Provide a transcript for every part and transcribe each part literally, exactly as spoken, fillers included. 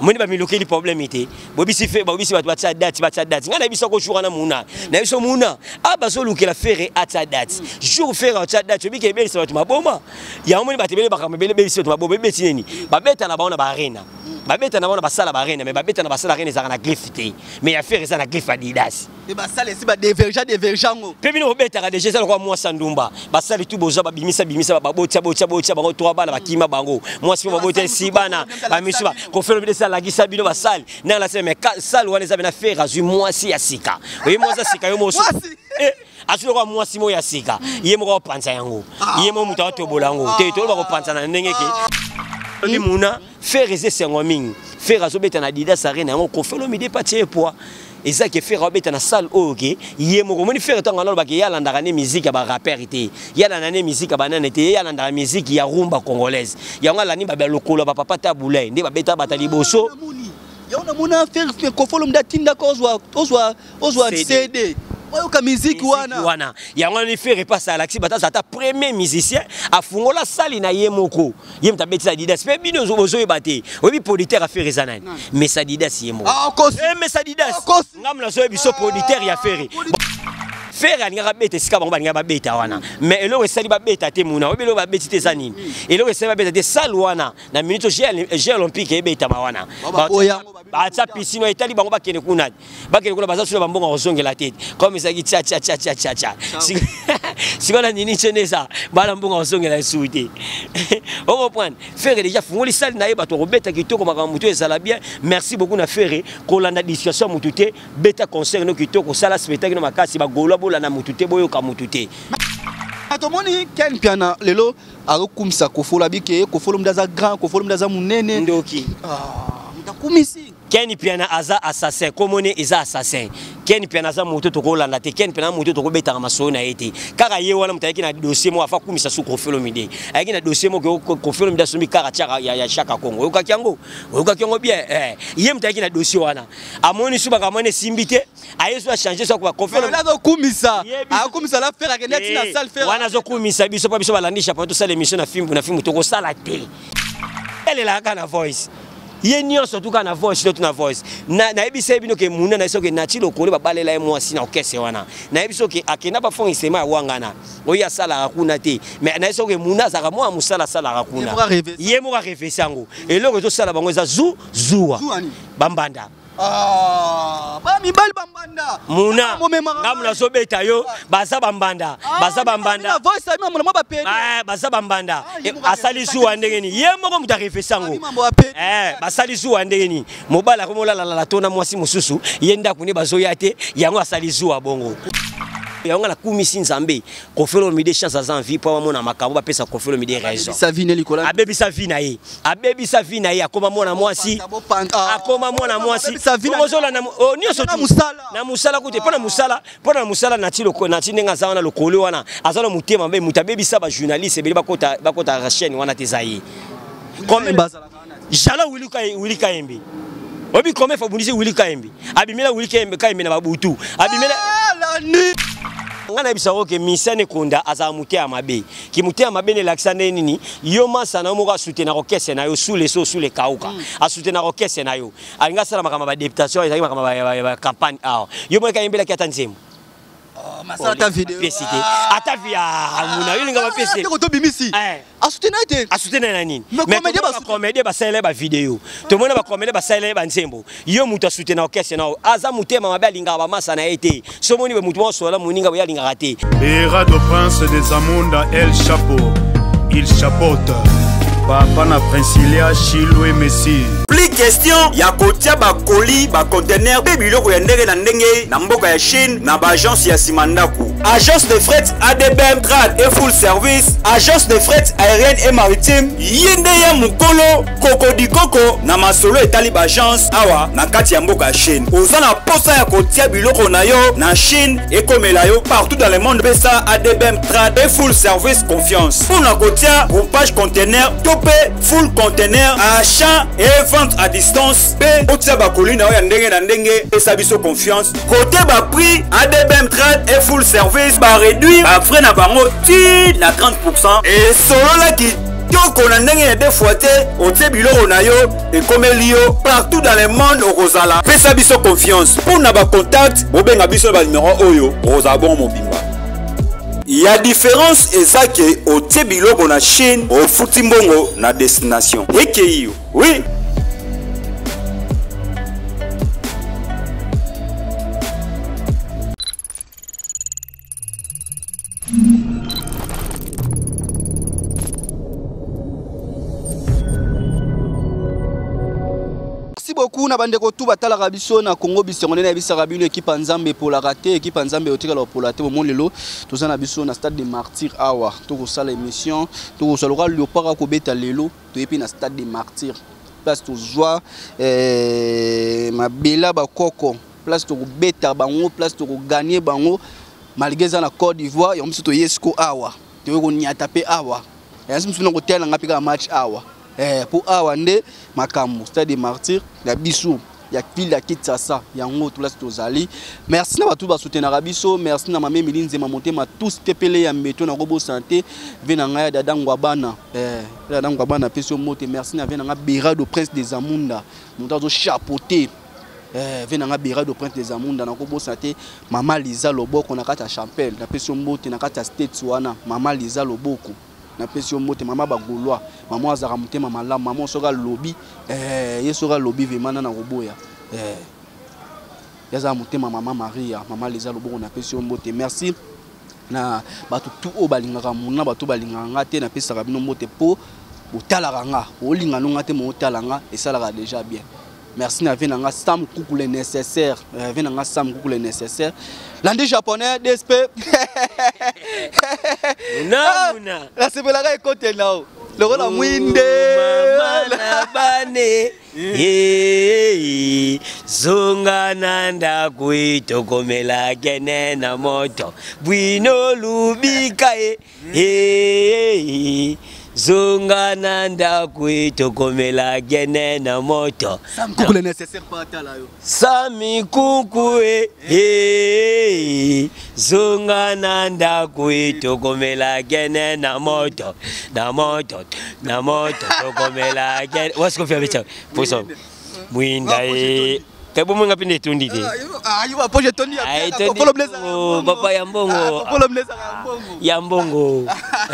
moni ba miloke li problème ité bobisi fait bobisi bato batsa date batsa date ngana biso ko jour na muna na biso muna aba zo luke la faire atsa date jour faire atsa date bi ke belisa bato maboma ya moni batebele bakamebele belisa bato maboma beti nini babeta na baona ba arena babeta na baona basala ba arena mais babeta na basala arena za na griffe té mais ya faire ça na griffe Adidas et basala si ba divergent divergent ngo pe bino beta ka déjà ça kwa moi sandumba basali tu boza ba bimisa bimisa ba botia botia botia bango trois bana bakima bango moi si ba botia si bana ba misuba ko faire le ça la gisa bino basali na la mais sale wana za na faire azu moi si ya sika oui moi za sika yo moso eh asu kwa moi si mo ya sika yemo ko panza yango yemo muta to bolango te to ba ko panza na ndenge ke ni muna faire ese sengo mingi faire azo beta na Adidas arena yango ko felo midi patie poa eza ke faire beta na salle oke yemo ko moni faire tanga na ba ke yala ndaka ne musique ba rapper ite yala na ne musique ba nana ite yala ndaka musique ya rumba congolaise yango la ni ba lokolo ba papa tabulay ndi ba beta bata liboso yaona muna faire ko felo mda tinda ko ozwa ozwa ozwa C D oyoka musique wana wana yango ni faire pas ça Alexis bata ta premier musicien afungola sali na yemoko yem ta betisa Adidas pe bino zo zo bate obi producteur a faire zanani mais ça Adidas yemo ah cause mais ça Adidas ngamla zo biso producteur ya faire faire ani nga beta sika bango ba nga beta wana mais elo esali ba beta te muna obelo ba betite zanini elo esali ba beta te sal wana na minute Jeux olympique e beta ba wana ba tsa piscine etali bango ba kene kuna ba kene kuna baza sula bambonga ozongela tete comme ça ki tcha tcha tcha tcha tcha tcha sikona nini chenesa bala mbonga ozongela suite on comprend faire déjà fungoli sali na yeba to beta kitoko makambo to ezala bien merci beaucoup na faire ko landa discussion mutute beta concert no kitoko sala spectacle no makasi ba golo bola na mutute boyo ka mutute atomoni ken piana lelo arokumisa kofola bike kofola mdaza grand kofola mdaza munene ndoki ah mutakumisi ken piana aza assassin komone eza assassin ken piana za moto to kolanda te ken piana moto to kobeta maso na ete kaka ye wana mutayeki na dossier mo afa kumisa su kofelo mide ayeki na dossier mo ko kofelo mide sumi kaka chaka ya ya shaka Kongo yoka kyango yoka kyango bien eh ye mutayeki na dossier wana amoni su baka mone simbite ayesu a changer so ko kofelo la zo kumisa akumisa la faire que net na salle faire wana zo kumisa biso pa biso balandisha pa to sala émission na film na film to ko sala te elle la kana voice yenyo surtout kana voice to na voice na na ebisa bino ke muna na isoke na chilo kole babalela moi si na okese wana na ebiso ke akena ba fond isema wangana oya sala akuna te mais na isoke muna zaka mo amusala sala akuna yemo ka refesango eloko to sala bango za zu zuwa bambanda ah ba mi bal bambanda muna ngamla so beta yo baza bambanda baza bambanda na voice ami mo ba pe eh baza bambanda asali zuwa ndengeni yemo ko mutarefesango eh basali zuwa ndengeni mobala ko molala la tona mwasi mususu yenda kuni bazoya te yango asali zuwa bongo yango la kumisi nzambe kofelo mide chance za envie pour mona makambo ba pesa kofelo mide raison sa vie ne likola abebi sa vie na ye abebi sa vie na ye akoma mona mwasi akoma mona mwasi mozola na nyoso tu na musala kuti pona musala pona musala na tilo ko na tinenga za wana lokolo wana azana mutema mbe mutabebi sa ba journaliste beli bakota bakota chaîne wana tezayi comme jala wilika wilika embi obi comme fa bunisi wilika embi abimela wilika embi kaimbe na babutu abimela ngana bisa oke misane konda azamuté amabe ki muté amabe ne laksane nini yo masa na mo ka soutenir orchestre na yo sous les sous les kauka a soutenir orchestre na yo alinga sala makama ba députation ezaki makama ba campagne ah yo mo ka imbela ki atanzemo masala ta vidéo pesité ata via amuna yo linga ba pesité ko to bimisi a soutenir te a soutenir na nini mais comédie ba comédie ba sala ba vidéo to mona ba comédie ba sala ba nsembo yo muta soutenir orchestre na aza mutema mabe alinga ba masa na ete so moni be mutu mo so la moninga ba yalinga raté les rats de prince des Amonda El Chapeau il chapeaute Papa na Princilia Chilo et Messi. Plus question ya kotia ba colis ba conteneur pe biloko ya ndenge na ndenge na mboka ya Chine na ba agence ya Simandaku. Agence de fret A D B M Trad et full service. Agence de fret aérienne et maritime. Yende ya mukolo kokodi koko na masolo etali ba agence awa na kati ya mboka ya Chine. Oza na posa ya kotia biloko na yo na Chine et komela yo partout dans le monde. Pesa A D B M Trad et full service confiance. Pour na kotia groupage conteneur full container, achat et vente à distance. P. Otia bakoli na ya ndenge na ndenge et sabiso confiance. Côté ba prix, A D B M Trad et full service ba réduire ba frais na bango ti na trente pour cent et solo la qui kitoko na ndenge ya fois te otie biloko na yo ekomeli yo partout dans le monde okozala pesa biso confiance mpona bacontact bobenga biso na banimero oyo okozala bongo mobimba. Ya différence eza ke otie biloko na Chine ofuti mbongo na destination ekei yo. Oui. Merci beaucoup na bande ko tout batala rabiso na Congo bisongo na bisaka bino équipe Nzambe pour la rater équipe Nzambe otikala pour la te moment lelo tozana biso na stade de Martyrs awa to ko sala émission to ko sala le para ko beta lelo to epi na stade de Martyrs place to joie euh mabela ba koko place to ko beta bango place to ko gagner bango malgré ça na Côte d'Ivoire yo mso to yesko awa to ko nyata pe awa ya mso na ko tela ngapika match awa. Eh, pour Awande, Makamou, stade des Martyrs, la Bissou, il y a ville qui t'a ça, il y a un autre place d'Ozali. Merci à tout soutenir Rabiso, merci à ma mère Miline Zemamonté, ma tous pépélé à méton en robot santé, venanga d'Adangwabana, eh, d'Adangwabana, Pesio Moté, merci à venanga Bira de Prince des Amunda, montazo chapeauté, eh, venanga Bira de Prince des Amunda, en robot santé, Maman Lisa Loboko, on a kata Champel, la Pesio Moté, on a kata State Suana, Maman Lisa Loboko. Na pesi mote mama bagolwa mama azaka mutema malamu mama soka lobby eh yesoka lobby vemana na roboya eh yaza mutema mama Maria mama Lisa Loboko na pesi mote merci na batu tout o balingaka muna batu balinganga te na pesa ka bino mote po otalaka nga olinga nonga te mo otalanga esalaka déjà bien. Merci na venanga Sam Kuku le nécessaire euh, venanga Sam Kuku le nécessaire l'andi japonais D S P na muna la sebelaka ekote nao loko la mwinde mama bane ye zonga nanda kuito komela kene na moto bwino lubika e zonga nanda kuito komela kene na moto Sam Kuku le nécessaire patala yo Sami Kuku e zonga nanda kuito komela kene na moto na moto na moto komela kene what's go faire poso mwinda e Kabo mwenga pinde tundi te. Ah, you apoje tundi ya. Ai tundi. Papa ya mbongo. Papa mleza ya mbongo. Ya mbongo.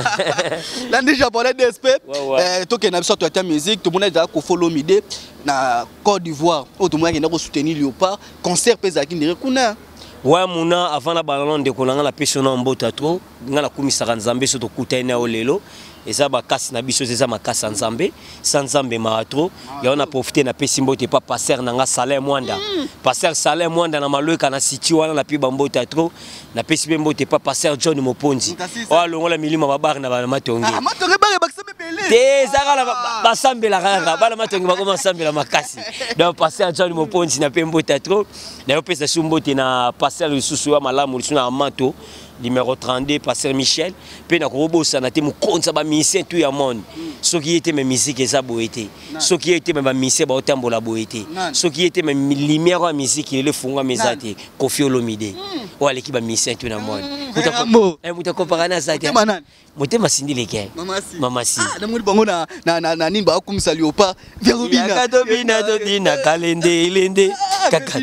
Landi japonais D S P. Eh toke na biso to ta musique, to mona za ko follow mide na Côte d'Ivoire. O to mona ki na ko soutenir Léopard, concert peza ki ndire kuna. Ouais muna avant la ballon de kolanga la pesona mbota trop, ngala kumisaka Nzambe so to kutana o lelo. Et ça va casser na biso c'est ça ma casse Nzambe sans Nzambe maratro ya on a profité na pesimbo te pas passer na salaire mwanda passer salaire mwanda na maloika na siti wana na pi bambota trop na pesimbo te pas passer John Moponzi o longola milima babar na bana matongi ah matongi ba bakisebe belé te zaka la basambela kaka bana matongi bakoma sambela makasi donc passer John Moponzi na pembota trop na yo pesa sumbote na passer le susu ya malamu suna amato numéro trente-deux pasteur Michel pe na ko sana te mu konza ba musicien tout ya monde ce qui était mes musique eza boete ce qui était mes musicien ba otambola boete ce qui était mes lumière wa musique le funga mezate Koffi Olomide o aleki ba musicien tout na monde eh muta comparana ça te motema sindi leke mama si mama si ah na muri bango na na na nimba akumisa Léopard Verubina Katobina Dodina Kalende Lende kaka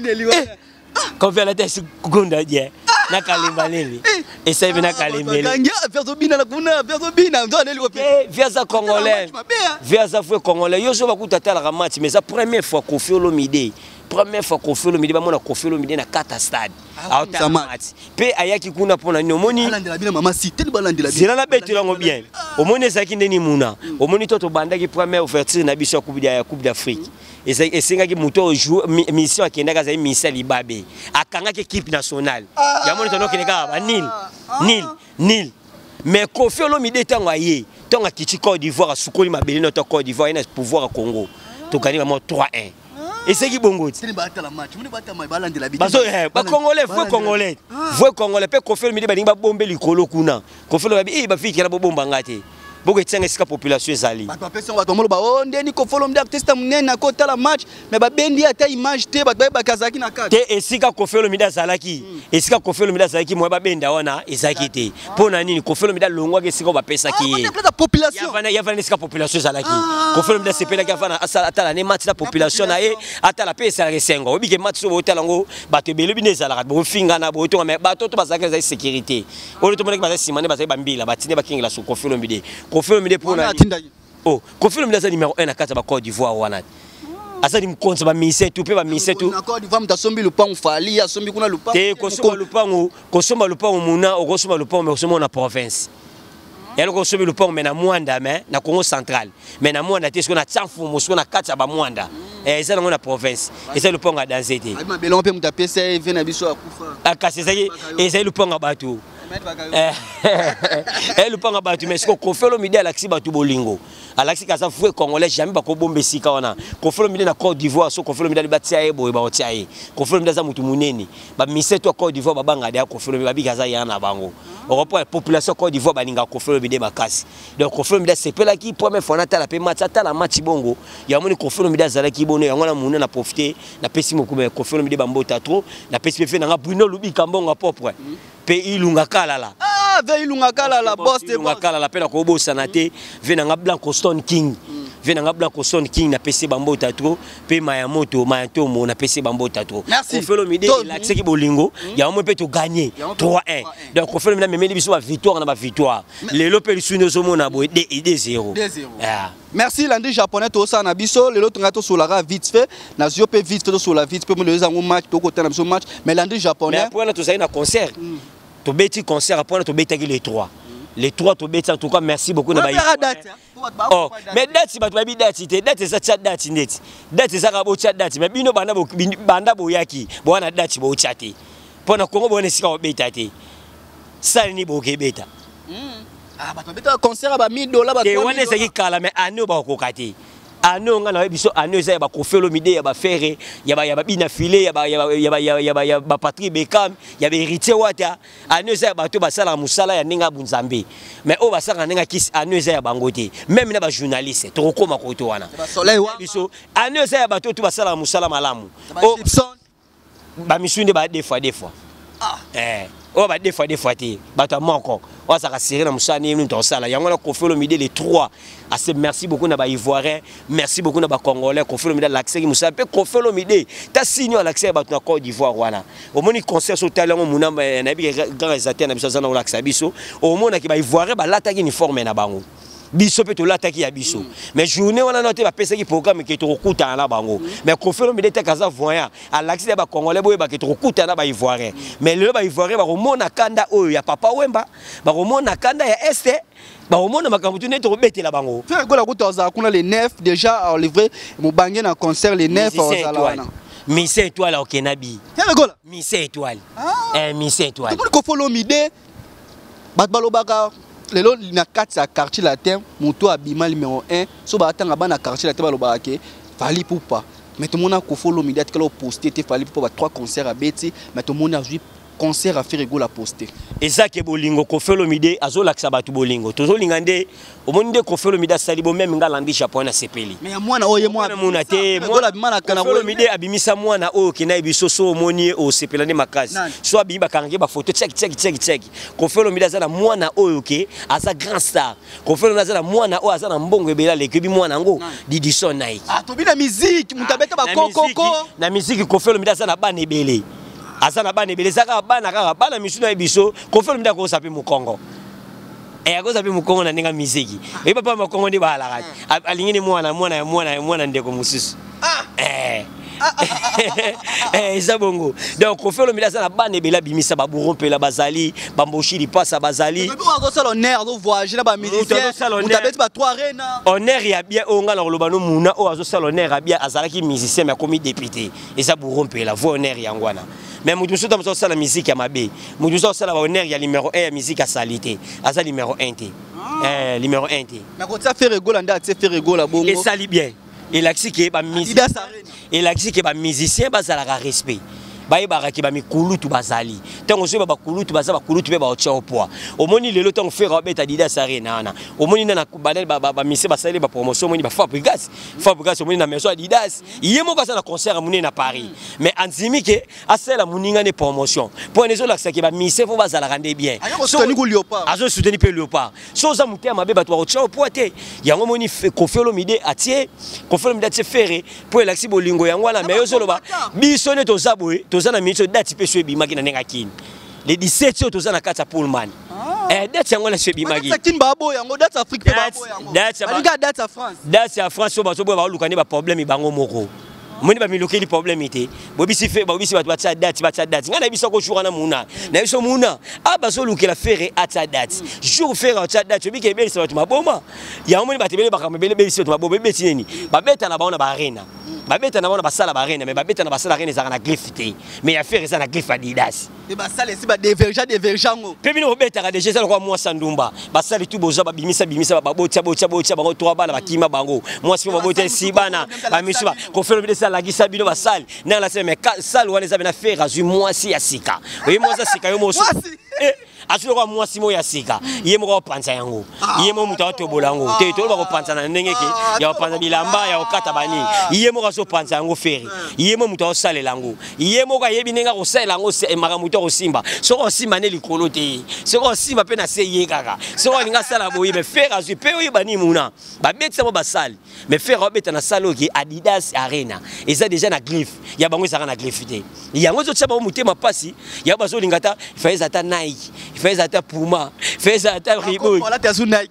quand fait la tête gonda dia na kalimba neli esa bina kalimbeli ngya Verubina la kuna Verubina ndo neli kopi eh viaza congolais viaza fou congolais yo so bakuta tala ka match mais ça première fois Koffi Olomide première fois Koffi Olomide ba mona Koffi Olomide na kata stade auta match pe ayaki kuna pona ni omoni alandela bina mama si teli balandela bina zela betela ngo bien omoni saki ndeni muna omoni toto bandaki première ouverture na biso coupe ya coupe d'Afrique et c'est qui muto joue mission akendaka za mission libabe akangaki équipe nationale ya moni tono kineka ba nil nil nil mais Koffi Olomide tango aye tango kiti Côte d'Ivoire sukoli mabeli no to Côte d'Ivoire ina pouvoir Congo to gagner vraiment trois un et c'est qui bongo teli bata la match moni bata mai balandela bina baso eh ba congolais fou congolais fou congolais pe Koffi Olomide ba ninga bombe likolo kuna Koffi Olomide eh ba fiki na bomba ngate boko etinga esika population ezali bato bapesa bato molo ba oh ndeni Kofolo Olomide artiste munene akota la match mais ba bendi ata image te bato ba kazaki na kati te esika Kofolo Olomide azalaki esika Kofolo Olomide azalaki mo ba benda wana ezaki te pona nini Kofolo Olomide longwa ke esika bapesa ki la population yavana yavana esika population ezalaki Kofolo Olomide sepela ki yavana ata la match la population na e ata la pesa resengo obike match so botala ngo bato ebele bine ezalaka bo finga na bo to mais bato to bazalaka za sécurité o to moneka bazali simane bazali bambila batine bakingela so Kofolo Olomide Kofolo Olomide pona oh Kofolo Olomide za numéro un na kata ba Côte d'Ivoire wana asali mkonza ba mise tu pe ba mise tu na Côte d'Ivoire mutasombi lupangu fali asombi kuna lupangu te kosomba lupangu kosomba lupangu muna okosomba lupangu mais kosomba na province yalo kosomba lupangu mais na Mwanda mais na Congo central mais na Mwanda te na tsanfu mosko na kata ba Mwanda eh ça na province et ça lupangu a dansé te ma belon pe mutapesa vient na biso akufa akase ezali ezali lupangu bato eh eh lupangu bato mais ko Kofolo Olomide alaksi bato bolingo alaksi kaza foué congolais jamais ba ko bombe sika wana Kofolo Olomide na Côte d'Ivoire so Kofolo Olomide batia e boy ba otia e Kofolo Olomide za mutu munene ba miseto Côte d'Ivoire babanga de Kofolo Olomide babikaza yana bango la population Côte d'Ivoire baninga Kofolo Olomide bakasi donc Kofolo Olomide sepela ki première fois na tala pe match tala match bongo ya moni Kofolo Olomide azala ki bono yango na munene na profiter na pesi mokume Kofolo Olomide bambota trop na pesi pe fe na Bruno Lubika mbongo propre pe ilunga kala la ah ve ilunga kala la boss de ilunga kala la pe na ko bosa na te ve na Blanco Stone King ve na Blanco Stone King na pesi bambota trop pe Mayamoto Mayantomo na pesi bambota trop Kofolo Olomide la tseki bolingo ya mo pe to gagner trois un donc Kofolo Olomide memeli biso ba victoire na ba victoire lelo pe lisuno zo mona bo deux zéro ah merci l'André japonais to ça na biso lelo tonga to solara vite fait na zio pe vite fait to sola vite pe mo le zango match to ko tana biso match mais l'André japonais mais pour na to ça na concert to beti concert après to beti les trois les trois to beti en tout cas merci beaucoup na ba oh mais date si ba to ba date te date ça chat date net date ça ka bo chat date mais bino banda bo banda bo yaki bo na date bo chate pona Congo bo ne sika bo beta te ça ni bo ke beta ah ba to beta concert ba mille dollars ba te wana seki kala mais ano ba ko kate ano nga na biso ano za ba Kofolo Olomide ya ba Ferre ya ba ya ba bina filé ya ba ya ba ya ba ya ba ya ba Patrick Bekam ya ba héritier wata ano za ba to ba sala musala ya ninga bunzambe mais o ba sala ninga kis ano za ya bangote même na ba journaliste to koma ko to wana ba soleil wa biso ano za ya ba to to ba sala musala malamu o ba misunde ba deux fois deux fois ah eh o ba deux fois deux fois te ba to moko o ça ka serrer na musani ni to sala yango na Kofolo Olomide les trois assez merci beaucoup na ba Ivoirien merci beaucoup na ba Congolais Kofolo Olomide l'accès ki musa pe Kofolo Olomide ta signe l'accès ba na Côte d'Ivoire wana au moni concert so talent muna na bi grand réalisateur na biso za na l'accès biso au mona ki ba Ivoirien ba lata ki uniforme na bango biso pe to lataki ya biso mais journée wana noté ba pesa ki programme ki to kuta na bango mais Kofolo Olomide te kaza voyant à l'accès ba Congolais boye ba ki to kuta na ba Ivoirien mais le ba Ivoirien ba romona kanda oyo ya Papa Wemba ba romona kanda ya este ba romona makambo tu neto betela bango fait gola kutoza kuna les neuf déjà en livré mo bangé na concert les neuf ozala wana Miss Étoile au Kenabi fait gola Miss Étoile eh Miss Étoile Kofolo Olomide bat balobaka lelo na kati ya quartier latin moto abima numéro un so ba tanga bana quartier latin balobaka ke fali poupa mais tout le monde a Kofolo Olomide atikala poster te fali poupa ba trois concerts à beti mais tout le monde a joué concert à faire ego la poster et ça que bolingo Kofolo Olomide azolakisa batu bolingo tozolinga nde omoni nde Kofolo Olomide asali bo même nga landi japonais sepeli mais ya mwana oye mwana mwana te mwana bimana kana Kofolo Olomide abimisa mwana oyo kina biso so omoni o sepela nde makasi so abi bakangi ba photo check check check check Kofolo Olomide azana mwana oyo ke aza grand star Kofolo Olomide azana mwana oyo azana mbongo ebela lekebi mwana ngo Didison Nike ah to bina musique mutabeta ba kokoko na musique Kofolo Olomide azana bana ebele azana bana ebele zaka bana kaka bana misuna biso Kofolo Olomide ko sapi mu Congo eh ko sapi mu Congo na ninga musique e papa ma Congo ndi bala kati alingini mwana mwana mwana mwana ndeko mususu eh eh zabongo donc Kofolo Olomide azana bana ebele bimisa ba burompela bazali bamboshi li passa bazali ko sala honneur do voyager na ba militaire mutabeta ba trois reines honneur ya bien onga na lobano muna o azo sala honneur ya bien azalaki musicien mais comme député eza burompela vo honneur yangwana mais mutu so tamso sala musique ya mabe mutu so sala honneur ya numéro un ya musique à salité aza numéro un té eh numéro un té mais quand ça fait rigoler nda c'est fait rigoler bongo et sali bien et l'axi que ba musicien et l'axi que ba musicien ba sala respect bayebaka ki ba mikulutu bazali tango so ba bakulutu baza bakulutu be ba otia au poids omoni lelo tango faire beta Adidas Arena na omoni na banel ba ba mise basali ba promotion omoni ba Fabregas Fabregas omoni na maison Adidas yemo ka na concert muni na Paris mais anzimi ke asela muninga ne promotion pour les autres ki ba mise fo bazala rendre bien so ni ko Léopard azo soutenir pe Léopard so za mutema be ba to otia au poids te yango moni kofelo mide atie kofelo mide atie faire pour elaxi bolingo yango na mais yo ba biso ne to zaboe toza na minute date pe so ebimaki na nenga kini le dix-sept yo toza na kata Pullman eh date yango la so ebimaki date kin babo yango date Afrique pe babo yango date ya date ya France date ya France so ba so ba luka ne ba problème bango moko moni ba miloke li problème ite bobisi fe bobisi ba batia date batia date ngana biso ko jour na muna na biso muna aba so luka la faire atia date jour faire atia date biki ebeli sa ba maboma ya moni ba tebele ba kamebele bisi ba maboma beti nini ba beta na ba na ba arena babeta na bona basala barena mais babeta na basala arena za na griffe te mais ya faire ça na griffe Adidas et basala si ba divergent divergengo pe bino beta ka déjà ça kwa moi sandumba basali tu boza babimisa bimisa babotia botia botia bango trois bana bakima bango moi si babotia si bana ba misuba ko faire le ça la gisa bino basali na la mais sale wana za na faire azu moi si ya sika oui moi za sika yo moso eh asu kwa moi si mo ya sika yemo ko panza yango yemo muta to bolango te to ba ko panza na ndenge ke ya panza bilamba ya okata bani yemo so panza yango feri yemo muto osale lango yemo ka yebi nenga ko sala lango maka muto ko simba so ko simba ne likolo te so ko simba pe na se ye kaka so ko linga sala boye me fer azu pe oyi bani muna ba betsa mo basali me fer obeta na salo ki Adidas Arena eza déjà na griffe ya bango ezaka na griffe te yango zo tsaba mutema pasi ya bazo lingata faiza ta Nike faiza ta Puma faiza ta Reebok voilà ta Nike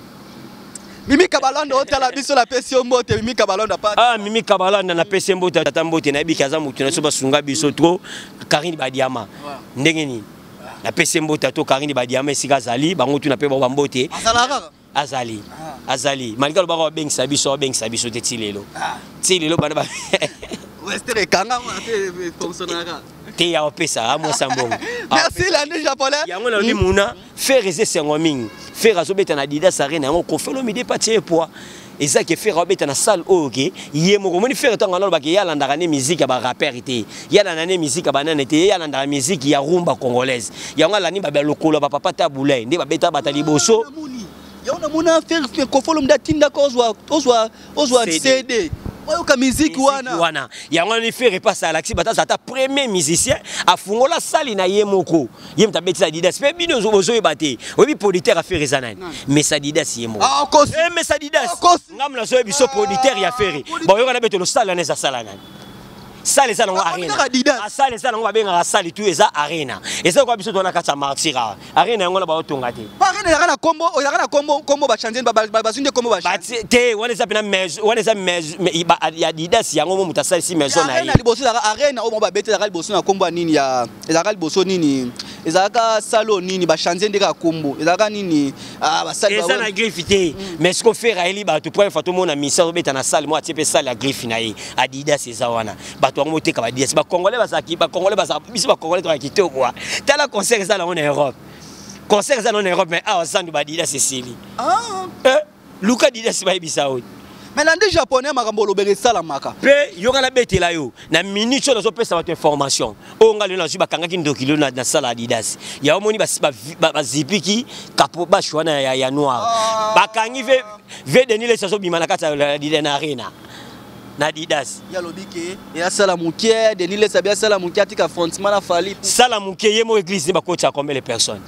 Mimi Kabalanda otala biso la pesi mbote Mimi Kabalanda pa ah Mimi Kabalanda na pesi mbote tata mbote na bikaza mutu na so basunga biso tro Karine Badiama ndenge ni na pesi mbote to Karine Badiama esika zali bango tu na pe ba mbote azalaka azali azali malika lo ba bengisa biso bengisa biso te tilelo tilelo bana ba westere kanga te fonctionnera te ya opesa amo sambongo merci l'année japonais yango na muna faire ese sengo mingi faire azobeta na Adidas Arena yango kofelo mide patie poids eza ke faire obeta na salle oke yemo ko moni faire tanga na ba ke yala ndaka ne musique ba rapper ite yala na ne musique ba nana ite yala ndaka musique ya rumba congolaise yango la ni ba lokolo ba papa tabulay nde ba beta bata liboso yaona mona faire kofolo mda tinda ko ozwa ozwa ozwa C D oyoka musique wana wana yango ni faire passe à l'axi bata ta premier musicien afungola sali na yemoko yem ta betisa Adidas pe bino zo ebate obi producteur a faire zanani mais Adidas yemo ah kosi eh mais Adidas ngamla zo biso producteur ya faire bon yoka na beto lo sala na za sala nani sale ça nango arena sale ça nango babenga sale tu eza arena eza kwa biso tona kata martira arena yango na ba otonga te arena ya na combo o ya na combo combo ba changer ba ba sunde combo ba te wana eza pena mais wana eza mais ya Adidas yango mo mutasali si maison na arena liboso la arena o mo ba bete la liboso na combo nini ya eza ka liboso nini eza ka salo nini ba changer ndeka combo eza ka nini ah ba sale eza na griffe te mais ce qu'on fait raeli ba to point fato mona misa beta na salle mo atiepe salle ya griffe na ye Adidas eza wana bato ngo te ka ba Adidas ba congolais bazaki ba congolais baza biso ba congolais to akite quoi tala concert ça en Europe concert ça en Europe mais ah sandu ba Adidas Cécile ah eh Luka Adidas ba ibisa o mais l'année japonais makambo lobere sala maka pe yoka na betela yo na minute so zo pesa votre information o ngalo na zuba kanga kindokilo na na sala Adidas ya omoni ba ba zipiki kapo ba shwana ya ya noir bakangi ve ve denile so bima na kata Adidas na arena na Adidas ya lobike ya sala mukie denile sabia sala mukie atika frontman na fali sala mukie yemo église ba coach a combien de personnes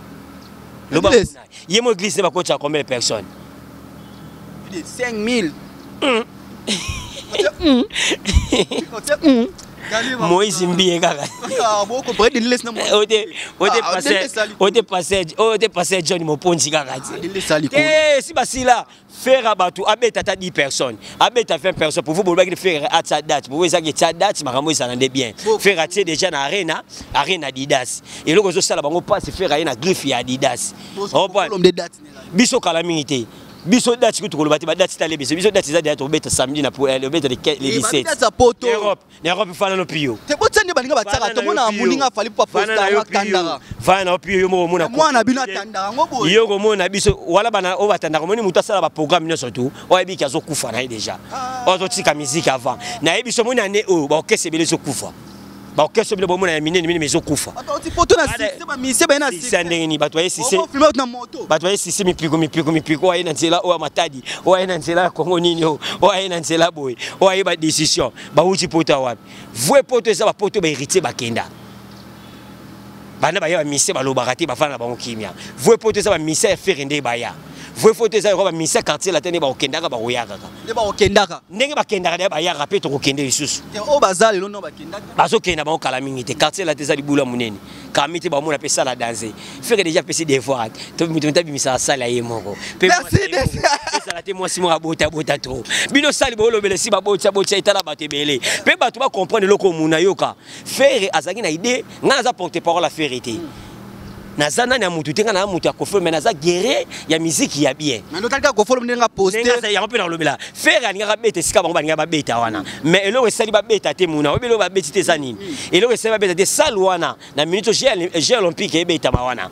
loba yemo église ba coach a combien de personnes cinq mille Moïse Mbie kaka boko pour denile na ote ote passer ote passer ote passer John Moponzi kaka eh si basila faire abatu abeta ta dix personnes abeta vingt personnes pour vous bolba faire à sa date pour vous ça que sa date makambo ça n'ende bien faire atie déjà na arena arena Adidas et loko zo sala bango passe faire na griffe ya Adidas on point biso kala mingi biso date ko to ba date tale biso biso date za date to beta samedi na pour le beta le dix-sept Europe Europe fala no pio te botsani balinga bataka to mona muninga fali pa posta makandara fana no pio yo mo mona mwana bino atandara ngobo yo ko mona biso wala bana o batandaka moni muta sala ba programme nyonso to o yebi ki azokufa na déjà o zo tika musique avant na yebi so moni ane o ba okese bele zo kufa ba orchestre bile bomona ya minene minene mezo kufa attends ti poto na six ba mise ba na six ndenge ni bato ya six filmer na moto bato ya six mipiko mipiko mipiko wa ina nzela o matadi o ina nzela Kongo nini o o ina nzela boy o ayi ba décision ba uti poto wapi vwe poto eza ba poto ba héritier bakenda bana ba ya mise ba lobakati ba fana na bango kimia vwe poto eza ba mise ya faire ndé ba ya vwe poto eza ko ba mise quartier la tene ba okendaka ba royaka ne ba okendaka ndenge bakendaka de ba ya rapé to kokende lisusu o bazali lo no bakendaka bazo kenda ba kala mingi te quartier la teza libula munene kamite ba mona pesa la danser faire déjà pesi devoir to mutu tabi misa sala ye moko merci pesa la te moi si mo abota bota trop bino sali bo lobele si ba bota bota itala batebele pe ba to ba comprendre loko muna yoka faire azaki na idée nga za porter parole à faire été nazana na mutu tenga na mutu akofo mais naza guerre ya musique ya bien mais notalika akofo mnenga poster nga ya ngapela lobela faire ani nga beta sika bango baninga ba beta wana mais elo esali ba beta te muna obelo ba beti te zanini elo esali ba beta te salwana na minute jeux olympique e beta mawana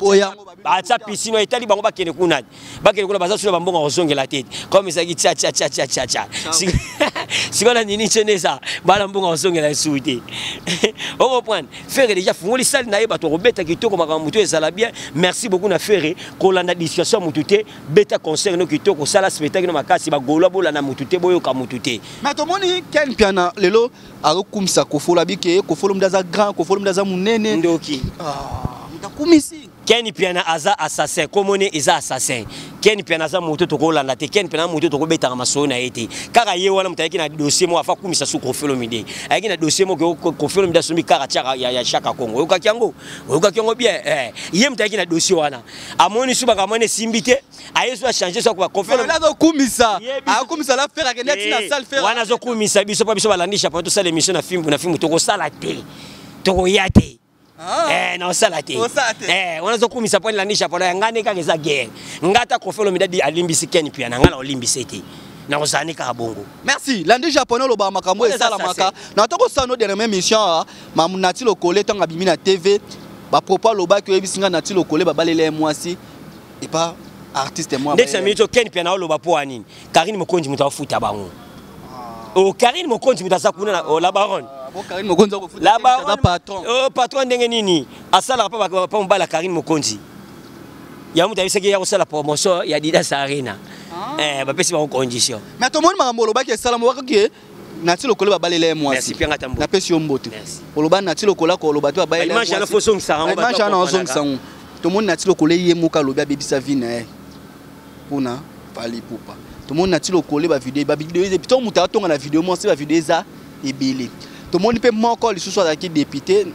ba tsa piscine etali bango bakene kuna bakene kuna baza sula bambonga ozongela tete comme ça ki tcha tcha tcha tcha tcha tcha sikona nini cheneza bala mbonga ozongela suite on reprend faire déjà fungoli sali na yeba to robeta kitoko makambo mutu ezala bien merci beaucoup na faire kolanda discussion mutu te beta concert no kitoko sala spectacle no makasi ba golo bola na mutu te boyo ka mutu te mais to moni ken piana lelo arokumisa kofola bike kofola mdaza grand kofola mdaza munene ndoki ah mutakumisi Ken piana aza assassin komone eza assassin Ken piana za moto to kolanda te Ken piana moto to ko beta maso na ete kaka ye wana mutaki na dossier mo afa kumisa su kofelo mide ayaki na dossier mo ko kofelo mide sumi kaka chaka ya ya shaka Kongo yoka kyango yoka kyango bien eh ye mutaki na dossier wana amoni su baka mone simbite ayesu a changer so ko kofelo la zo kumisa a kumisa la faire que net na salle faire wana zo kumisa biso pa biso balandisha pa to sala émission na film na film to ko sala te to ko yate eh na osala te eh wana zo kumisa point la nisha pona ngane ka ngeza guerre ngata kofelo midadi alimbisi Ken pia na ngala olimbisi te na ozani ka bongo merci landi japonais lo ba makambo esala maka na to ko sano de même mission ma munati lo kolé tanga bimi na T V ba propos lo ba ko ebisinga na ti lo kolé ba balele mwasi et pas artiste moi dès que ça minute Ken pia na lo ba po anini Karine Mokonzi muta futa bango o Karine Mokonzi muta sakuna o la baronne Karine Mokonzi ko futa la patron oh patron ndenge nini asala pa pa mbala Karine Mokonzi ya muta biseke ya kosala promotion ya Adidas Arena eh ba pesi ba condition mais to moni makambo lo ba ke sala mo ka ke na ti lo kola ba balele moi merci pianga tambo na pesi ombote lo ba na ti lo kola ko lo ba to ba balele moi image na foso ngisango ba image na foso ngisango to moni na ti lo kola ye muka lo ba bebisa vina eh puna pali pupa to moni na ti lo kola ba vidéo ba vidéo et puis to muta tonga na vidéo mo se ba vidéo za ebele to moni pe moko lisusu azaki député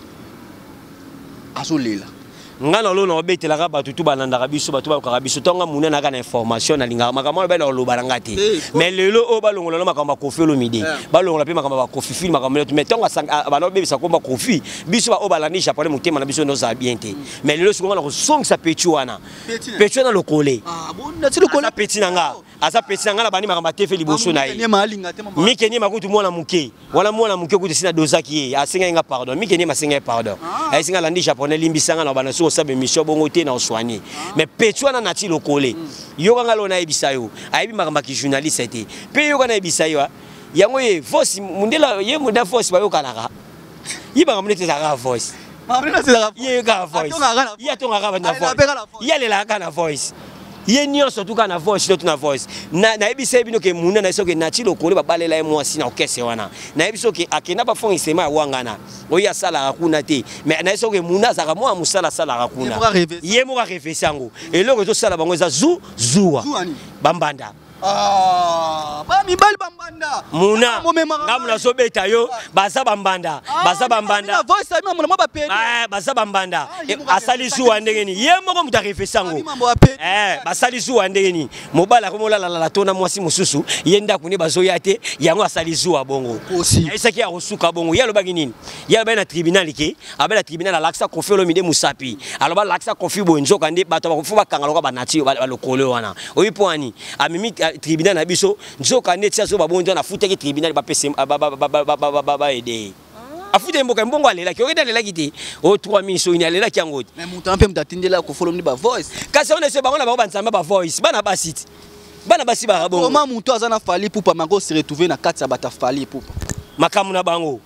azolela ngana lo no betela ka batu tu bananda ka biso batu ba ka biso tonga muna na ka na information na linga makambo ba na lo balanga te mais lelo o balongola makambo ko felo midi balongola pe makambo ba kofi film makambo tu metonga ba no bebisa ko ba kofi biso ba o balanisha pale mutema na biso no za bien te mais lelo sikonga ko song sa petu wana petu na lo kolé ah bon na ti lo kolé peti nanga asa peti nanga na bani makambo te fe liboso na ye mike ni makutu mwana muke wala mwana muke kuti sina dozaki ye asenga nga pardon mike ni masenga pardon ay singa landi japonais limbisanga na bana so sabe mission bongo te na oswani mais petwana na ti lokole yoka ngalo na ebisa yo ayebi makamba ki journaliste te pe yoka na ebisa yo yango ye voice mundela ye muda voice ba yoka naka yiba ngamne te za voice mamrena te za ye ka voice ya tonga ka na voice ya lela ka na voice ye nyonso tuka na voice to na voice na na ebisa bino ke muna na soke na ti lokole ba balela ye mwasi na okese wana na ebiso ke akena ba fond isema wangana oya sala kuna te mais na soke muna za mwa musala sala kuna ye mo ka refesango eloko to sala bango za zu zuwa bambanda ah ba mi bal bambanda muna ngamla so beta yo baza bambanda baza bambanda voice ami mona ba pe eh baza bambanda asali zuwa ndenge ni ye moko muta refesango eh basali zuwa ndenge ni mobala ko molala la tona mwasi mususu ye ndako ne bazoya te yango asali zuwa bongo aussi esaki ya kosuka bongo ya lobaki nini ya ba na tribunal ke abela tribunal alaksa kofelo mide musapi aloba laksa kofi bonjoka nde bato bakofu bakanga loka banati balokolo wana oyipoani amimi tribunal na biso nzoka neti azo babonjo na futaki tribunal ba pese ba ba ba ba ba ede afute mboka mbongo alela ki okeda lela kiti o trois mille so ina lela ki angoti mais mutu ampe mutatindela ko follow ni ba voice kasi on ese bango na bango banzamba ba voice bana basiti bana basi ba bongo comment mutu azana fali pupa mango se retrouver na kati ya bata fali pupa makamu na bango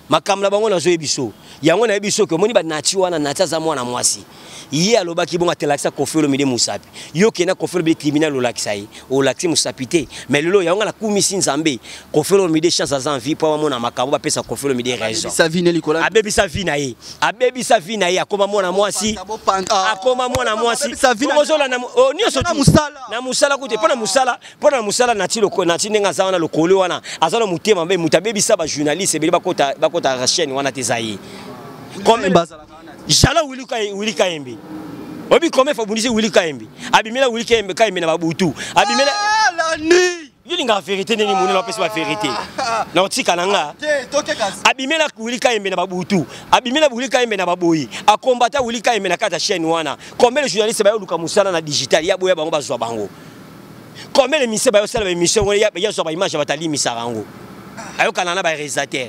makamla bango na zoye biso yango na biso ke moni ba nati wana nati za mwana mwasi ye alobaki bonga telakisa Koffi Olomide Musapi yo kena Koffi Olomide criminel olakisa ye olaksi Musapi te mais lelo yango na kumisi nzambe Koffi Olomide chance za envie pour mona makambo ba pesa Koffi Olomide raison sa vie ne likola abebi sa vie na ye abebi sa vie na ye akoma mwana mwasi akoma mwana mwasi ozola na nyoso na musala na musala kuti pona musala pona musala na tilo na tinenga za wana lokolo wana azana mutema mbe mutabebi sa ba journaliste beli bakota bakota chaîne wana tezayi comme jala wili ka wili kaembe obi comme fa bunisi wili kaembe abimela wili kaembe kaembe na babutu abimela lani yili nga vérité nini mona pesa ba vérité na otika nanga abimela wili kaembe na babutu abimela wili kaembe na baboyi akombata wili kaembe na kata chaîne wana comme les journalistes ba yoluka musala na digital ya boya bango bazwa bango comme les mise ba yo sala ba émission ya ya zo ba image batali misarango ayoka na ba réalisateur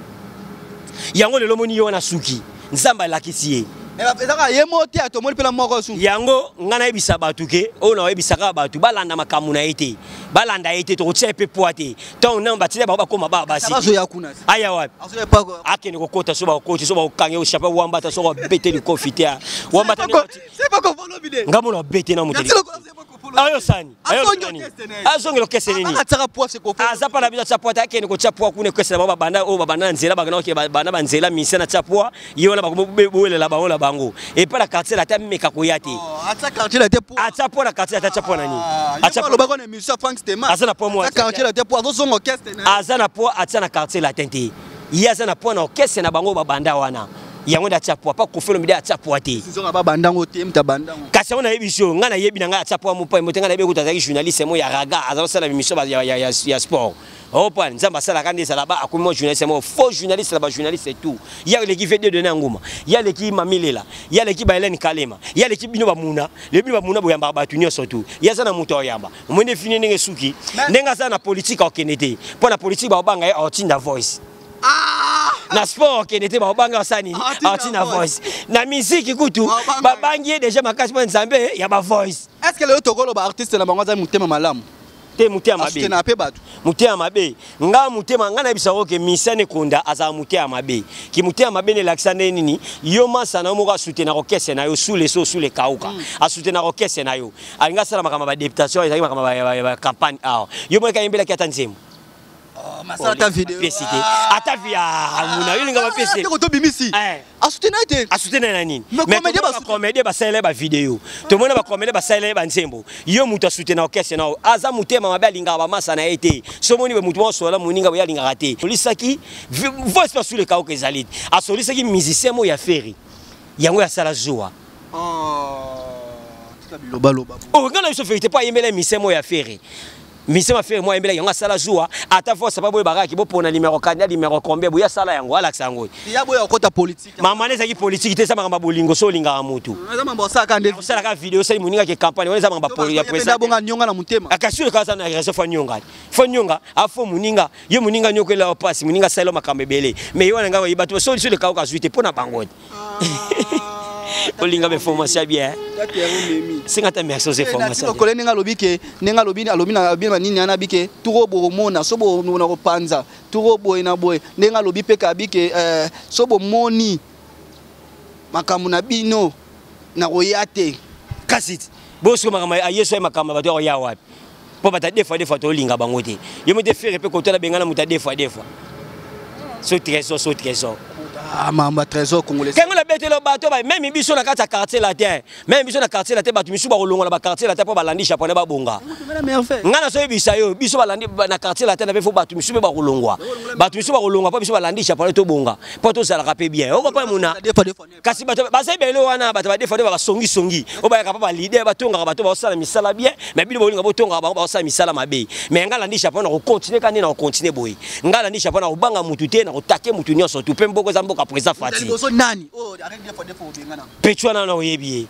yango lelo moni yo na suki nzamba lakisi ye ezaka ye moti atomoli pela moko su yango ngana ebisa batu ke o na ebisaka batu balanda makamu na ete balanda ete to tse pe poate ton namba tile ba koma ba basi azo ya kuna aya wapi azo ya pa akene kokota so ba kokoti so ba kange o chapa wamba ta so ba bete li confiter wamba ta c'est pas Koffi Olomide ngamo na bete na muteli ayo sani ayo nani azongelo kese nini ataka poa se Koffi azapa na bila chapota akene ko chapwa kuna kese ba banda o banda nzela bagana ke banda banzela misena chapwa yona ba bobelela ba ola bango et pas la quartier la tête meka koyate ata quartier la tête pour ata pour la quartier la tête pour nani ata pour le bagon émission Frank Stema azana pour moi ata quartier la tête pour son orchestre azana pour ata na quartier la tête ya azana pour na orchestre na bango ba banda wana yango da chapwa pas Koffi Olomide achapwa te sizonga ba bandango te mta bandango kasi ona yebiso ngana yebi na nga achapwa mo pa motenga na be kuta zaki journaliste mo ya raga azana sala émission ya ya ya sport oh pan nzamba sala kandi sala ba akomo journaliste mo faux journaliste la ba journaliste tout ya le qui fait de donner ngoma ya le qui mamilela ya le qui ba Hélène Kalema ya le qui bino ba muna le bino ba muna bo yamba ba tunyo surtout ya sana muto yamba mwene fini nenge suki nenga sana politique okenete pour la politique ba banga ya otinda voice ah na sport kenete ba banga sani otinda voice na musique kutu ba bangi déjà makasi po nzambe ya ba voice est-ce que le tokolo ba artiste na bango za mutema malamu te mutema mabe asutena pe batu mutema mabe nga mutema nga na bisako ke misane konda aza mutema mabe ki mutema mabe ne laksane nini yo masa na moko asutena orchestre na yo sous les so sous les kauka asutena orchestre na yo alinga sala makama ba députation ezaki makama ba campagne ah yo mo ka imbela ki atanzemo oh masala ta vidéo pesité ata via muna yo linga ba pesé ko to bimisi eh asutena ite asutena na nini mais comédie ba comédie ba sele ba vidéo to mona ba comédie ba sele ba nsembo yo mutu asutena orchestre na aza mutema mabe alinga ba masa na ete so moni be mutu mo sola muninga ba yalinga raté lisaki voice pas sous le cas que zalit asolisaki musicien mo ya feri yango ya sala joa oh tika biloba loba oh ngana so vérité pas yemela musicien mo ya feri mise ma faire moi embela yanga sala joa ata force pas boy baraki bo pona numéro quatre numéro combien boya sala yango ala sango ya boya okota politique mama neza ki politique te sama ngamba bolingo so linga mutu za mambo saka nde sala ka video sali muninga ke campagne wala ngamba politique ya president bonga nyonga na mutema akasure ka sana reso fa nyonga fa nyonga afo muninga yo muninga nyoko la passe muninga sala makambe bele mais yo ngamba yibatu so sur le ka ka zuite pona bangode olinga be formation bien cinquante merci aux informations ko lenga lobike nenga lobini alobina bien nini ana bike turo bo mona so bo na ko panza turo boy na boy nenga lobi pe ka bike eh so bo moni makamu na bino na royate kasit boso makama ayeso makama bato ya wapi po bata des fois des fois to linga bango te yo me te faire pe ko tala bengana muta des fois des fois so trésor so trésor ah mamba trésor congolais quand on a bêté le bateau même biso na kata quartier la terre même biso na quartier la terre batu misu ba kolonga na ba quartier la terre po balandi japonais ba bonga ngana so bisa yo biso balandi na quartier la terre na fo batu misu ba kolongwa batu misu ba kolongwa po biso balandi japonais to bonga po to sala rapé bien o pa muna kasi bato ba se belo wana bato ba défendre ba songi songi o ba ka pa ba leader ba tonga bato ba sala misala bien mais bino bolinga bo tonga ba ba sala misala mabe mais ngala ndi japonais ko continuer kandi na ko continuer boy ngala ndi japonais ko banga mutu te na ko take mutu nyoso tu pembo ko zambo ka presa fati so nani oh arrête des fois des fois bengana pechwana na oyebi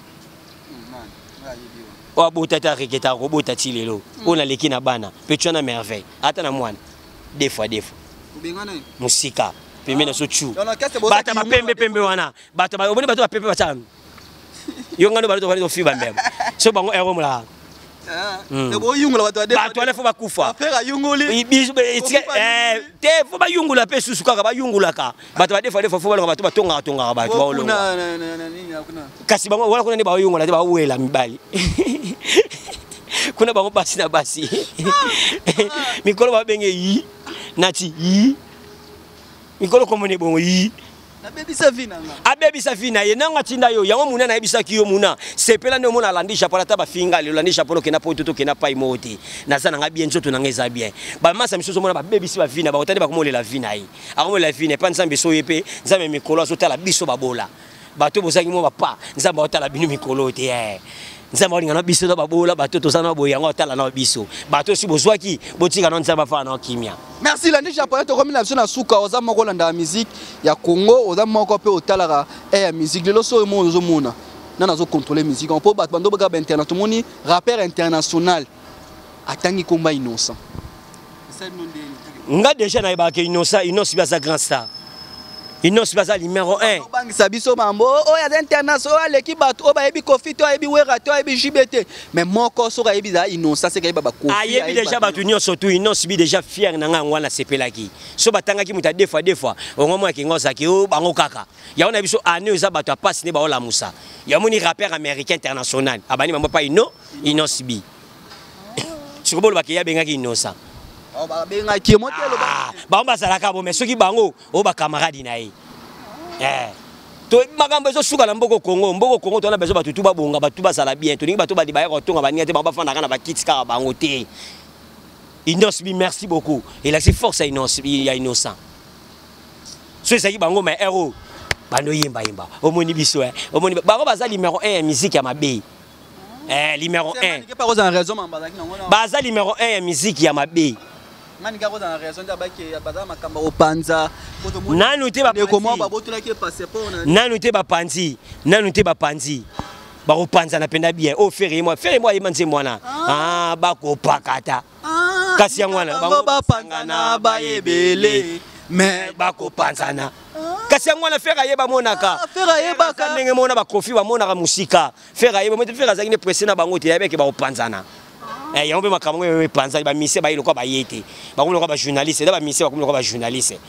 wa botata reketa ko botati lelo ona leki na bana pechwana merveille ata na mwana des fois des fois bengana musika pembe na so chu bata mapembe pembe wana bata oboni bata pembe bata yo ngano bata to fiba mbemba so bango ero mula Ebo yungula bato ade. Bato wana faut bakufa. Affaire yunguli. Biso eh te faut ba yungula pe susu kaka ba yungula ka. Bato ba defa defa faut ba bato batonga tonga bato ba olo. Kasi bango wala kuna ne ba yungula te ba wela mibali. Kuna bango basi na basi. Mikolo ba benge yi nati yi. Mikolo komone bongo yi. Abebisa vina nga. Abebisa vina ye nanga tinda yo yango muna na yebisa ki yo muna sepela ne mona landisha pala ta ba finga le landisha polo kena poto to kena pa imoti na sana nga bien nzoto na ngeza bien ba masa misoso mona ba bebisi ba vina ba otande ba komolela vina yi akomolela vina pa nzambe so yepe nzambe mikolo so tala biso babola bato bozaki mo ba pa nzambe otala binu mikolo te eh nzambe olinga na biso ba bola bato to sana boya ngo otala na biso bato si bozwaki botika na nzambe fa na kimia. Merci Landi japonais to comme na biso na suka oza moko landa musique ya Congo oza moko pe otalaka e ya musique lelo so mo ozo mona na nazo contrôler musique on peut battre bando ba internet moni rappeur international atangi komba innocent nga déjà na ba ke innocent innocent ba grand star innocent ba numéro un bangisa biso mambo o ya international l'équipe bato o ba yebi Kofi to yebi Wera to yebi J B T mais moko so ka yebi za innocent c'est ka yebi ba Kofi ayebi déjà bato nyonso tout innocent bi déjà fier na nga ngwana sepelaki so batangaki muta deux fois deux fois ongo mo ki ngosa ki o bango kaka ya ona biso ane za bato passe ne ba ola musa ya moni rappeur américain international abani mambo pa ino innocent bi sikobolo ba ki ya benga ki innocent oh ba benga ki motelo ba ba ba salaka bo mais soki bango o ba camarade na ye eh to makambo zo suka na mboko Congo mboko Congo to na bezo batutu ba bonga batu ba sala bien to ningi batu ba di ba ko tonga ba niate ba ba fanda kana ba kitika bango te Innocent bi merci beaucoup il a ses forces à Innocent ya innocent so ezaki bango mais héros bando yemba yemba omoni biso eh omoni ba ba za numéro un ya musique ya mabe eh numéro un baza numéro un ya musique ya mabe mani ka koza na raison da ba ke baza makamba opanza nanu te ba comment ba botula ke passeport na nanu te ba panzi nanu te ba panzi ba opanza na penda bien o fere moi fere moi imanze mwana ah ba ko pakata kasi ya mwana ba ba panza na ba yebele mais ba ko panza na kasi ya mwana fere yeba monaka fere yeba ka ndenge mona ba kofi ba monaka musika fere yeba mo te fere azaki ne presser na bango te yabeke ba opanza na eh ya mbe makambo we panza ba mise ba iloko ba yete ba ko ba journaliste da ba mise ba ko ba journaliste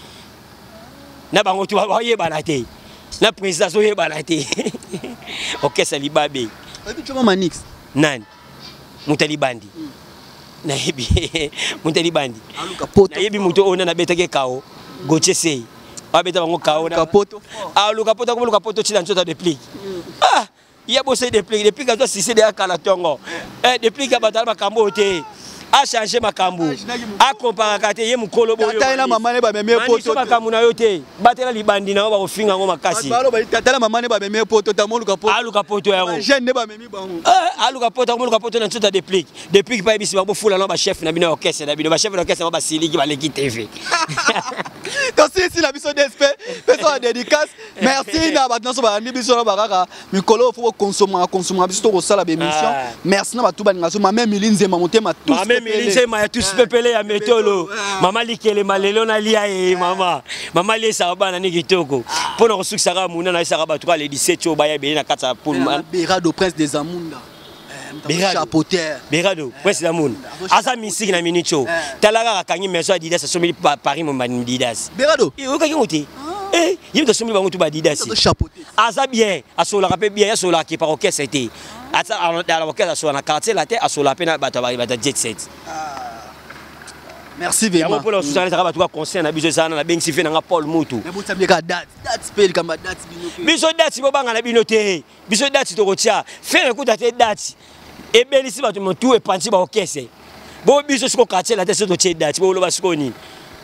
na bango tu ba yeba na te na président so yeba na te OK ça libabe et tu vas manix nani mutali bandi na yebi mutali bandi aluka poto na yebi muto ona na betake kao goche sei abeta bango kao na poto aluka poto ko luka poto chila nchota de plique ah ya bossé de plique depuis que toi si c'est de akala tongo eh depuis que batala makambo te a changer makambo a comparer kate ye mukolo boyo tata na mama ne ba meme poto makambo na yo te batela libandi na ba kofinga ngo makasi balo ba tata na mama ne ba meme poto ta moluka poto aluka poto yaro jeune ne ba meme bango eh aluka poto ko luka poto na nchota de plique depuis que pa bisi ba fula na ba chef na bino orchestre na bino ba chef d'orchestre ba siliki ba leki T V donc si si la biso d'espèce personne dédicace merci na ba naso ba ndi biso na ba kaka mikolo faut consommer consommer biso to ko sala ba émission merci na ba tuba ngaso mama milinze mamotema tous milinze ma tous pepele ya metolo mama likele malelo na lia e mama mama lesa bana ni kitoko pona ko suksaka muna na isaka ba to le dix-sept o ba ya be na kata pour Berado prince des Amunda chapeauteur Berado prince des Amunda asa misiki na minicho talaka kanyi meso Adidas somi Paris mo Adidas Berado o ka kingote eh yimto somi bango to ba Adidas chapeauteur asa bien asola rapé bien asola ki par orchestre était asa dans l'orchestre asola na quartier la terre asola pena bato ba jet set merci vraiment ya pour le soutenir ça va tout concert na biso sana na bengsi fe na Paul Mutu mais bon sabie ka date date spell kama date bino biso date bo banga na bino te biso date to kotia faire écoute te date e belisi bato mo tout e panti ba orchestre bo biso siko quartier la tête to tie date bo lo ba siko ni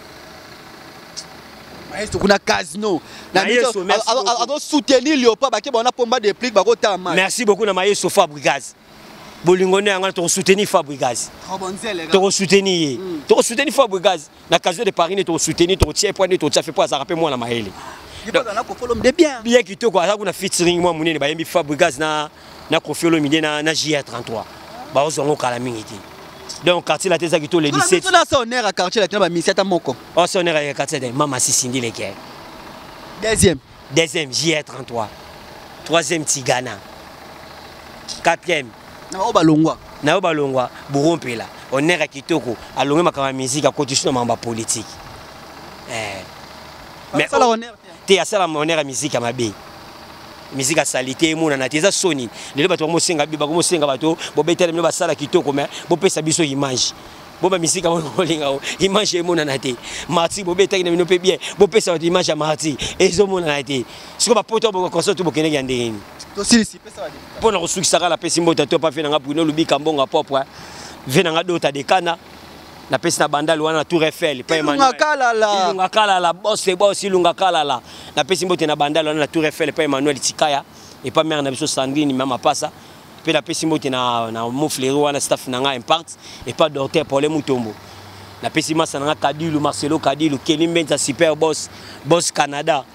maestro kuna casino na biso ado soutenir Léopard ba ke bona pomba de plique ba ko tama merci beaucoup na maestro Fabricaz bolingone anga to soutenir Fabricaz to soutenir to soutenir Fabricaz na casino de Paris to soutenir to tie point to fait pour ça rappeler moi na mahele de bien bien kitoko asa kuna featuring moi munene ba yembi Fabricaz na na Kofiolo mide na na J R trente-trois ba ozongo kala mingi te donc quartier la tesa kito le dix-sept na sonner à quartier la tena ba miseta moko o sonner à quartier de mama sisindi leke deuxième deuxième J R trente-trois troisième Tigana quatrième na o balongwa na balongwa borompela honneur ya kitoko alongwe makama musique akoti sur mamba politique eh mais ça la honneur te asala honneur ya musique mabe musique a salité mona na teza soni lelo bato mo senga biba ko mo senga bato bo betele mino basala kitoko mais bo pesa biso image bo ba musique mo kolinga image mona na te marti bo betele mino pe bien bo pesa bato image ya marti ezo mona na te siko ba poto bo concert bo keneki andeni to si si pesa bato pona ko sukisaka la pesi mbota to pa fe nga Bruno Lubika mbonga propre ve nga dota de kana na pesi na bandali wana na Tour Eiffel pa Emmanuel Kalala Ilunga Kalala boss boss Ilunga Kalala na pesi mbote na bandali wana na Tour Eiffel pa Emmanuel Tikaya et pas mère na biso Sandrine mama pasa pe na pesi mbote na na Moflero wana staff na nga Impact et pas docteur pour les Mutombo na pesi masa na Kadilu Marcelo Kadilu Kelimbenza super boss boss Canada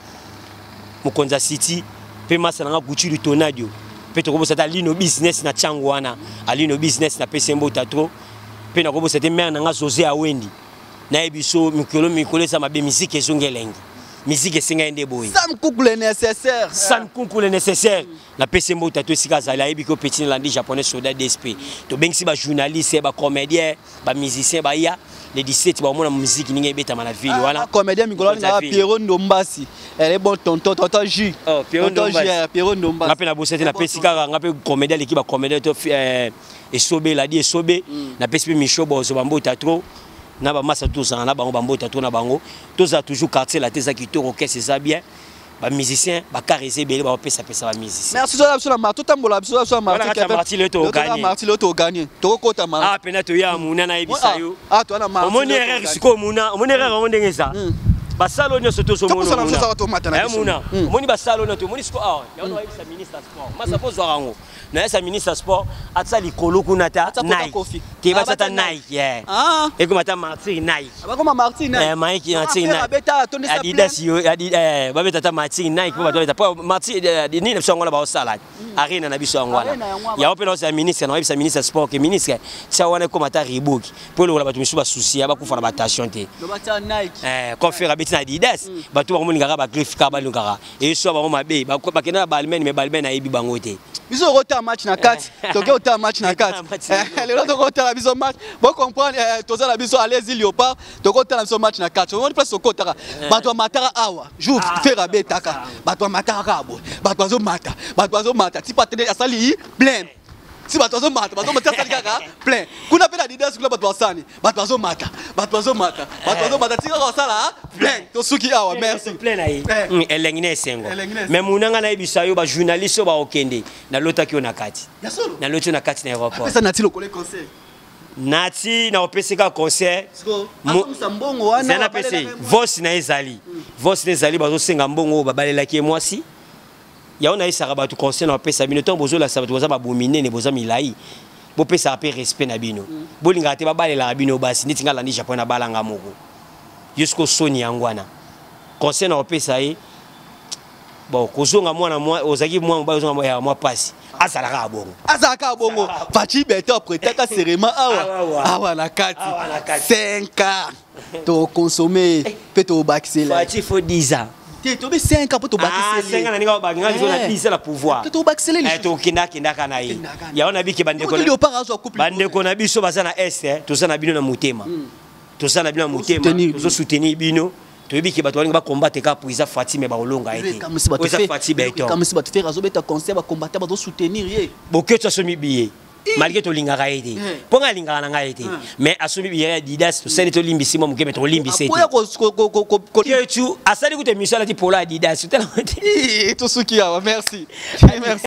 Mukonza City pe masa na Gucci Tonadio pe to ko bosata lino business na changu wana alino business na pesi mbote trop pe na ko bosata mère na nga José Awendi na ebiso mikolo mikolo sa mabe musique ezongelengi musique esinga ende boy Sam Kuku le nécessaire Sam Kuku le nécessaire na pesi mbote to sika za la ebiko petit landi japonais soldat d'S P to bengsi ba journaliste ba comédien ba musicien ba ya les dix-sept ba mona musique ninga ebeta na ville wana comédien mikolo na Pierrot Ndombasi elle est bon tonton tonton J oh Pierrot Ndombasi Pierrot Ndombasi ngape na bosete na pesi kaka ngape comédien l'équipe ba comédien to esobe la di esobe na pesi Micho bozo ba mbota trop na ba massa tous na bango ba mbota trop na bango tous a toujours quartier la tesa kitoko que c'est ça bien ba musicien ba caressé belé ba pesa pesa ba musicien merci ça sur la marto tambola sur la marto marti le to gagner marti le to gagner to kota marti ah pena to ya muna na ibisa yo ah to na marti omoni erreur siko muna omoni erreur omondenge ça basalo nyo soto so mona muna omoni basalo nyo to omoni siko ah ya ono ibisa ministre sport masa pozo rango na esa ministre sport atsa likolo kuna ta Nike te ba tata Nike yeah ah e kuma ta Martin Nike ba kuma Martin Nike eh Nike Martin Nike Adidas yo eh ba beta ta Martin Nike ba to ta Martin ni ne songola ba osala arena na biso ngwana ya opela sa ministre na ibisa ministre sport ke ministre tsa wana kuma ta Reebok po lo ba to misuba souci ba ku fana ba attention te no ba ta Nike eh confère betina Adidas ba to ba mo lingara ba griffe ka ba lingara e so ba mo mabe ba ba kena ba almen me ba almen na ibi bango te biso rota match na kati toke ota match na kati lelo toko ota la biso match bon comprendre toza la biso allez-y Léopard toko ota la biso match na kati on place toko ota bato matara awa jour faire betaka bato matara kabo bato zo mata bato zo mata ti patene asali plein si bato zo mata bato mata asali kaka plein kuna pena Adidas kuna bato wasani bato zo mata bato zo mata bato zo mata ti ka sala plein to suki awa merci plein ayi elengine sengo mais munanga na ibisa yo ba journaliste ba okende na lota ki ona kati na lota na kati na aéroport ça nati lokole concert nati na opeseka concert mbongo wana na pesi vos na ezali vos na ezali bazo senga mbongo babalela ki mwasi ya ona isaka batu concert na opesa bino to bozo la sabatu boza babomine ne boza milai bo pesa pe respect na bino bolinga te babalela bino basi niti ngala ndi japonais balanga moko jusqu'au soni yangwana concert na opesa yi bon kozonga mwana mwa ozaki mwa mba ozonga mwa mwa pasi azalaka bongo azalaka bongo fachi beto prêtaka serment awa awa na kati cinq ans to consommer pe to baxela fachi faut dix ans te to be cinq ans po to baxela ah cinq ans na ninga ba ngai zona dix ans la pouvoir to baxela eh to kinda kinda kana yi ya ona biki bande ko bande ko na biso bazana est to sana bino na mutema to sana bino na mutema to soutenir bino toyebi ke bato balinga ba combattre ka pour isa Fatime ba olonga ete oza Fatime beto comme si bato faire azo beta concert ba combattre ba do soutenir ye boketo asomi biye malgré to linga ete ponga linga na ngai ete mais asomi biye Adidas to sele to limbisi mo mukebe to limbisi ete ko ko ko ko tu asali kute misala ti pola Adidas to suki awa merci merci